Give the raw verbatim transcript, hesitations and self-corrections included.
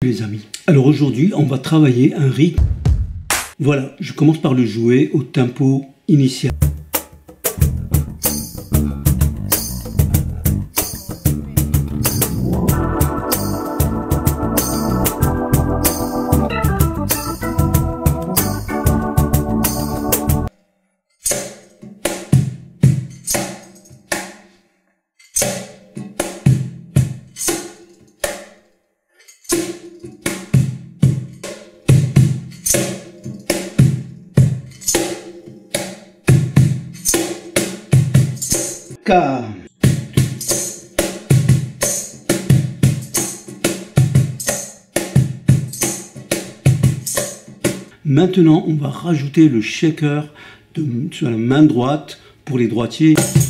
Les amis, alors aujourd'hui on va travailler un rythme. Voilà, je commence par le jouer au tempo initial. K. Maintenant, on va rajouter le shaker de, sur la main droite pour les droitiers.